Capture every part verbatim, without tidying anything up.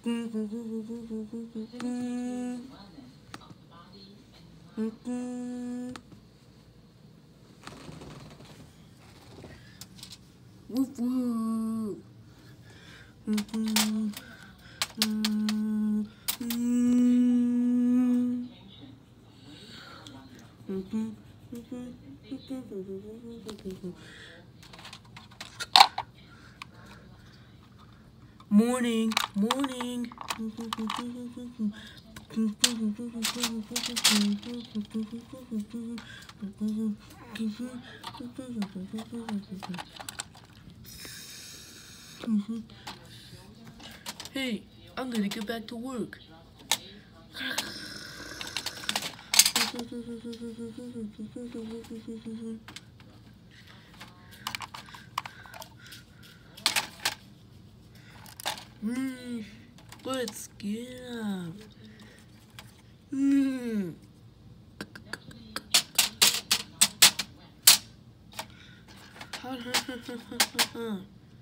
Woof woof. Morning, morning. Hey, I'm gonna get back to work. Mm, let's get up. Mm. Ha ha ha ha ha ha.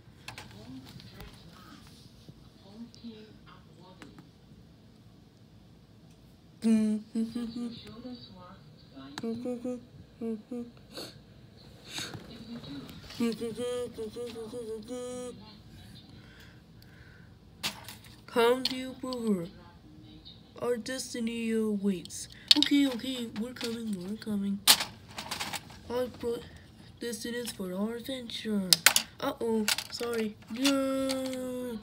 Come to brother. Our destiny awaits. Okay, okay, we're coming, we're coming. I brought distance for our adventure. Uh oh, sorry. No.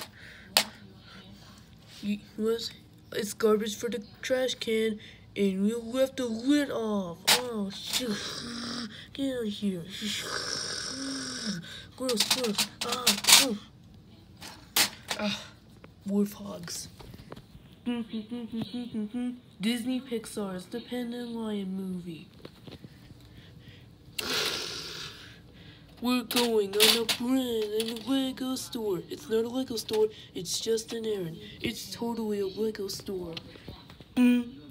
It was it's garbage for the trash can, and we left the lid off. Oh shoot! Get out of here! Gross, gross. Ah, oh. Ah, warthogs. Disney Pixar's the Panda and Lion Movie. We're going on a brand in a Lego store. It's not a Lego store, it's just an errand. It's totally a Lego store. Mm.